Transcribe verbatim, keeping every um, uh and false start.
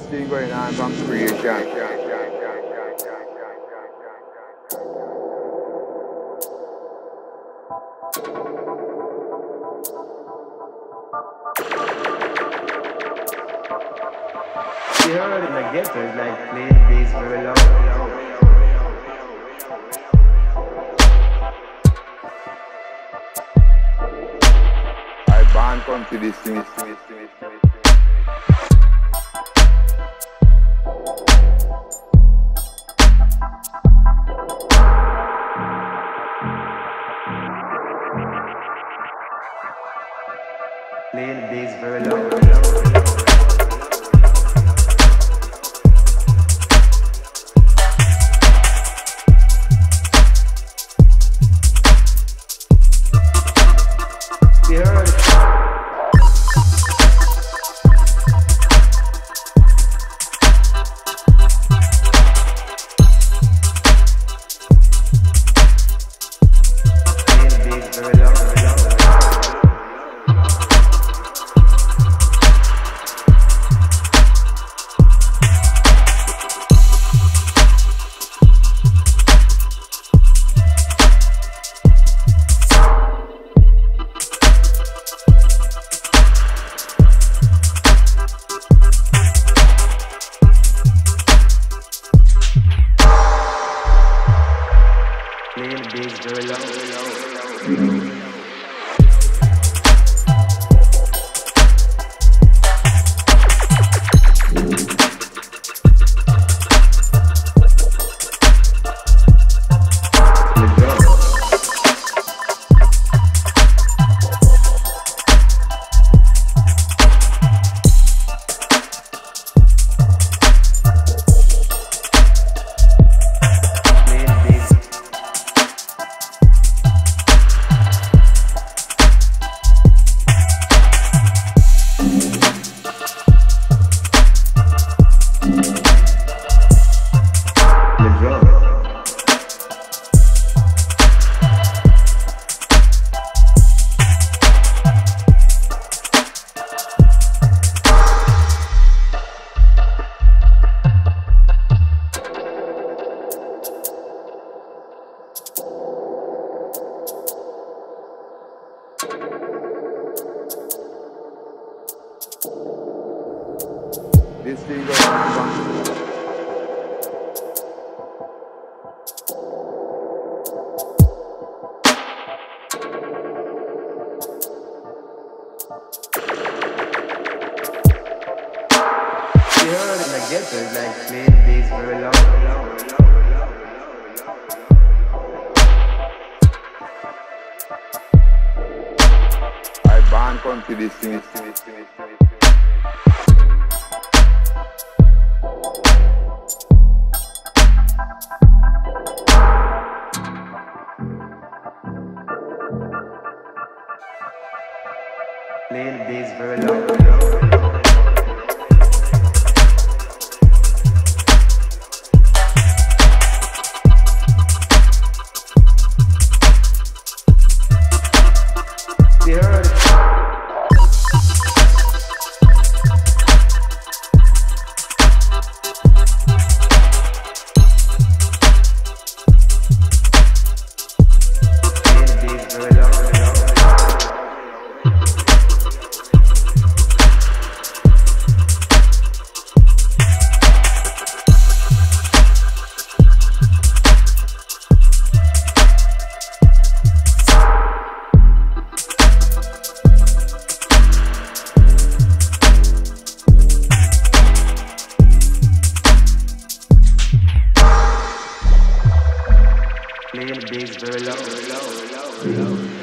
thing going on from creation. We heard in the ghetto is like playing bass very loud. I band come to this thing. Playing bass very loud. We heard playing bass very loud, very loud. Playing bass very loud, very loud. This thing going on from We heard in the ghetto is like playing bass very loud, very loud. I band come to this thing. Playing bass very loud, very loud. We heard playing bass very loud, very loud. Playing bass very loud, very loud, very loud, very loud.